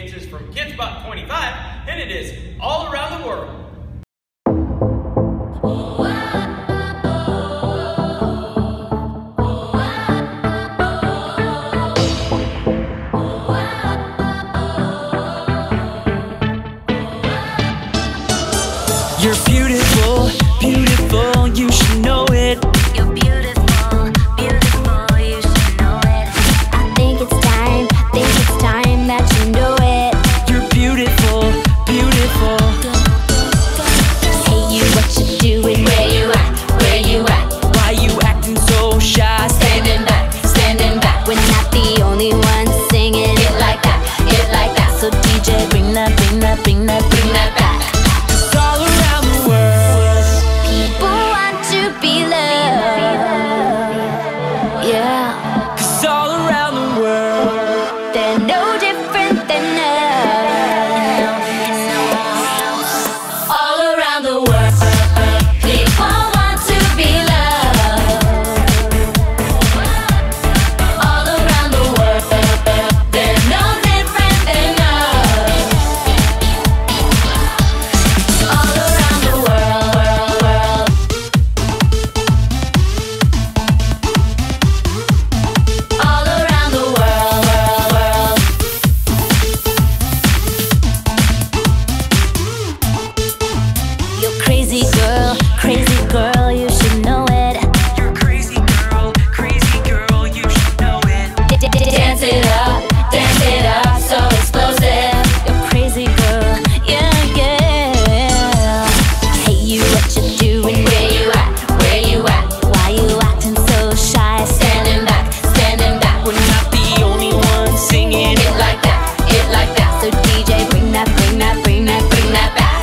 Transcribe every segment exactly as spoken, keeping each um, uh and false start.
dances from Kids Bop twenty-five, and it is All Around the World. You're beautiful, beautiful, you should know it. You're beautiful, beautiful, you should know it. I think it's time, think it's time that you know it. You're beautiful, beautiful. Hey you, what you doing? Where you at? Where you at? Why you acting so shy? Standing back, standing back. We're not the only ones singing it like that, it like that. So D J, bring that, bring that, bring that, bring that back. Crazy girl, you should know it. You're crazy girl, crazy girl, you should know it. Dance it up, dance it up, so explosive. You're crazy girl, yeah, yeah. Hey you, what you doing? Where you at? Where you at? Why you acting so shy? Standing back, standing back. We're not the only ones singing it like that, it like that. So D J, bring that, bring that, bring that, bring that back.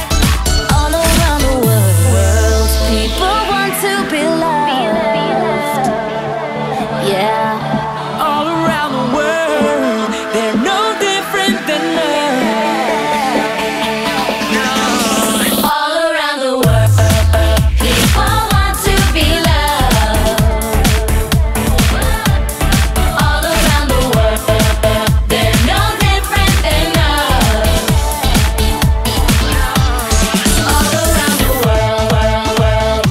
all around the world. They're no different than us. No. All around the world, people want to be loved. All around the world, they're no different than us. All around the world, world, world.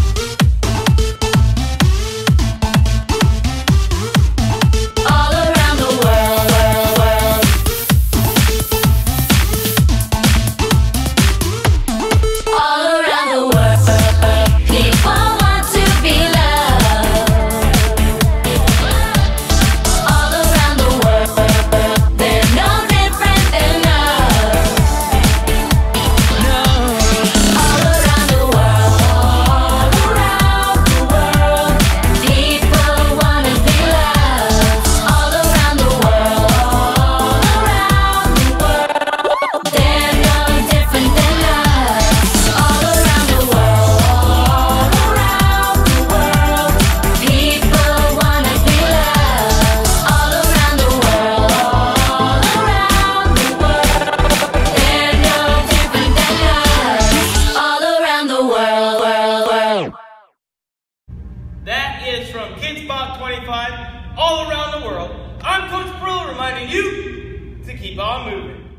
That is from Kids Bop twenty-five, All Around the World. I'm Coach Pearl reminding you to keep on moving.